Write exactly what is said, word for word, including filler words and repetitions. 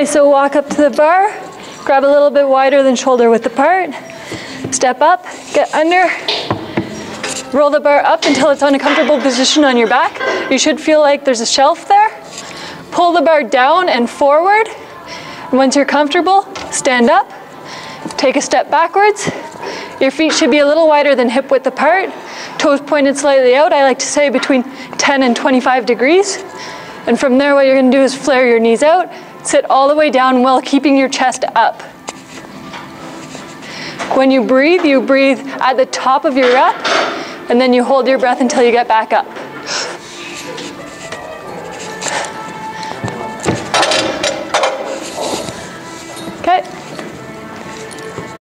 Okay, so walk up to the bar, grab a little bit wider than shoulder width apart, step up, get under, roll the bar up until it's on a comfortable position on your back. You should feel like there's a shelf there. Pull the bar down and forward. And once you're comfortable, stand up, take a step backwards. Your feet should be a little wider than hip width apart, toes pointed slightly out. I like to say between ten and twenty-five degrees. And from there, what you're gonna do is flare your knees out, sit all the way down while keeping your chest up. When you breathe, you breathe at the top of your rep, and then you hold your breath until you get back up.